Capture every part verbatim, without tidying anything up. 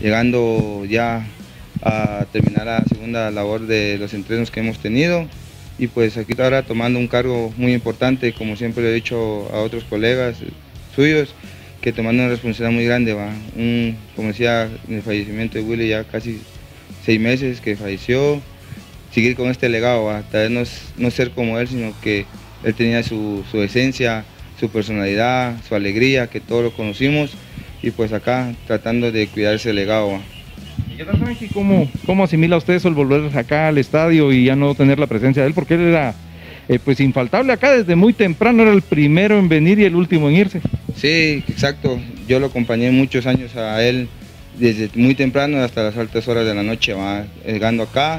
llegando ya a terminar la segunda labor de los entrenos que hemos tenido, y pues aquí ahora tomando un cargo muy importante, como siempre le he dicho a otros colegas suyos, que tomando una responsabilidad muy grande, va. Un, como decía, en el fallecimiento de Willy, ya casi seis meses que falleció, seguir con este legado, va. Tal vez no, no ser como él, sino que él tenía su, su esencia, su personalidad, su alegría, que todos lo conocimos, y pues acá tratando de cuidar ese legado, va. ¿Y qué tal, Frankie? ¿Cómo, ¿Cómo asimila usted eso, el volver acá al estadio y ya no tener la presencia de él? Porque él era eh, pues infaltable acá desde muy temprano, era el primero en venir y el último en irse. Sí, exacto. Yo lo acompañé muchos años a él, desde muy temprano hasta las altas horas de la noche, va. Llegando acá,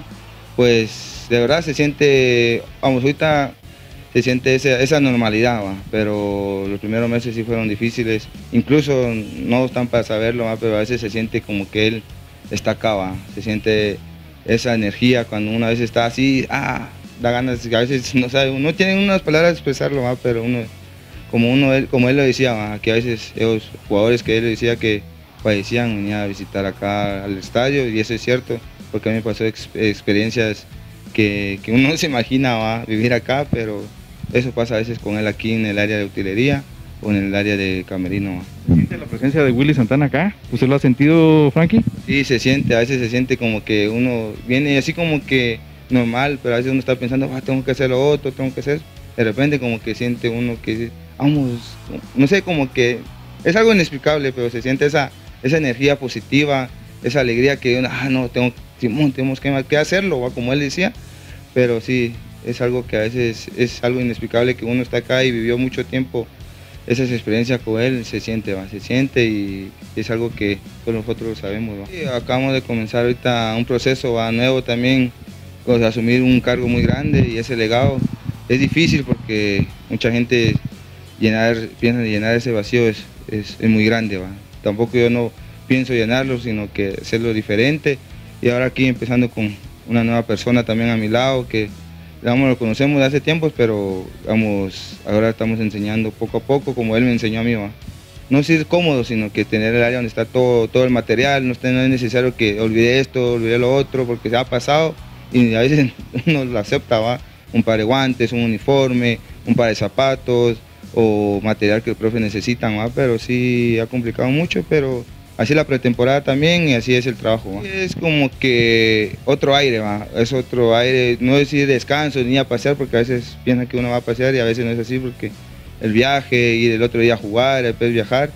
pues de verdad se siente, vamos, ahorita se siente esa, esa normalidad, va. Pero los primeros meses sí fueron difíciles, incluso no están para saberlo, va, pero a veces se siente como que él está acá, va. Se siente esa energía cuando una vez está así, ah, da ganas, a veces no sabe, uno tiene unas palabras de expresarlo, va, pero uno, como uno, él, como él lo decía, va, que a veces los jugadores que él decía que fallecían venían a visitar acá al estadio, y eso es cierto, porque a mí me pasó ex, experiencias que, que uno no se imagina, va, vivir acá, pero eso pasa a veces con él aquí en el área de utilería o en el área de camerino, va. ¿Siente la presencia de Willy Santana acá? ¿Usted lo ha sentido, Frankie? Sí, se siente, a veces se siente como que uno viene así como que normal, pero a veces uno está pensando, ah, tengo que hacer lo otro, tengo que hacer, de repente como que siente uno que, vamos, no sé, como que es algo inexplicable, pero se siente esa, esa energía positiva, esa alegría que uno, ah, no, tengo, tenemos que, que hacerlo, ¿va? Como él decía, pero sí, es algo que a veces es algo inexplicable, que uno está acá y vivió mucho tiempo esas experiencias con él, se siente, va, se siente, y es algo que todos nosotros lo sabemos, va. Sí, acabamos de comenzar ahorita un proceso, va, nuevo también, pues, asumir un cargo muy grande, y ese legado es difícil porque mucha gente llenar, piensa llenar ese vacío es, es, es muy grande, va. Tampoco yo no pienso llenarlo, sino que hacerlo diferente, y ahora aquí empezando con una nueva persona también a mi lado, que digamos, lo conocemos de hace tiempos, pero vamos, ahora estamos enseñando poco a poco, como él me enseñó a mí, ¿va? No ser cómodo, sino que tener el área donde está todo, todo el material, no es necesario que olvide esto, olvide lo otro, porque se ha pasado y a veces uno lo acepta, ¿va? Un par de guantes, un uniforme, un par de zapatos o material que el profe necesitan, ¿va? Pero sí ha complicado mucho, pero así la pretemporada también, y así es el trabajo, ¿va? Es como que otro aire, ¿va? Es otro aire, no decir descanso ni a pasear, porque a veces piensan que uno va a pasear y a veces no es así, porque el viaje, ir el otro día a jugar, después viajar,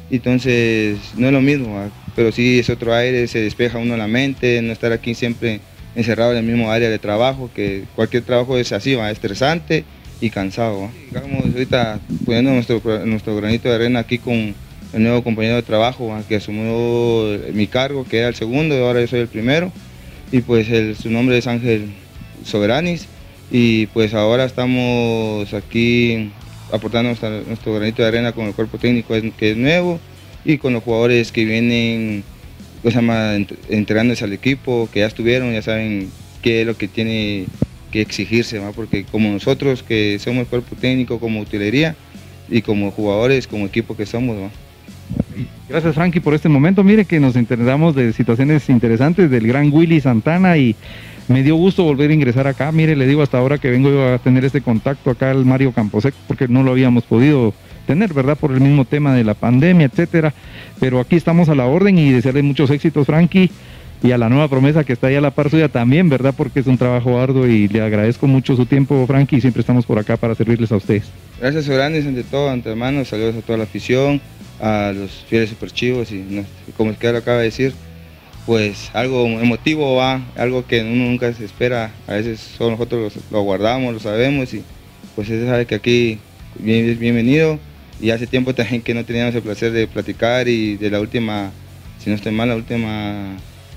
entonces no es lo mismo, ¿va? Pero sí es otro aire, se despeja uno la mente, no estar aquí siempre encerrado en el mismo área de trabajo, que cualquier trabajo es así, ¿va? Estresante y cansado, ¿va? Digamos, ahorita poniendo nuestro, nuestro granito de arena aquí con el nuevo compañero de trabajo, que asumió mi cargo, que era el segundo, y ahora yo soy el primero, y pues el, su nombre es Ángel Soberanis, y pues ahora estamos aquí aportando nuestra, nuestro granito de arena con el cuerpo técnico que es nuevo, y con los jugadores que vienen, o sea, entregándose al equipo, que ya estuvieron, ya saben qué es lo que tiene que exigirse, ¿va? Porque como nosotros que somos cuerpo técnico, como utilería, y como jugadores, como equipo que somos, ¿va? Gracias, Frankie, por este momento. Mire que nos enteramos de situaciones interesantes del gran Willy Santana, y me dio gusto volver a ingresar acá. Mire, le digo, hasta ahora que vengo a tener este contacto acá al Mario Camposec, porque no lo habíamos podido tener, ¿verdad? Por el mismo tema de la pandemia, etcétera. Pero aquí estamos a la orden, y desearle muchos éxitos, Frankie, y a la nueva promesa que está ahí a la par suya también, ¿verdad? Porque es un trabajo arduo, y le agradezco mucho su tiempo, Frankie, y siempre estamos por acá para servirles a ustedes. Gracias, Soberanis, ante todo, ante hermanos, saludos a toda la afición, a los fieles superchivos, y no, como el que lo acaba de decir, pues algo emotivo, va, algo que uno nunca se espera, a veces solo nosotros lo, lo guardamos, lo sabemos, y pues se sabe que aquí es bienvenido, y hace tiempo también que no teníamos el placer de platicar, y de la última, si no estoy mal, la última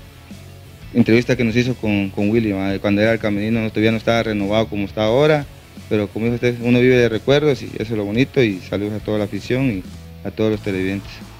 entrevista que nos hizo con, con Willy, ¿va? Cuando era el camerino, todavía no estaba renovado como está ahora, pero como dijo usted, uno vive de recuerdos, y eso es lo bonito, y saludos a toda la afición y a todos los televidentes.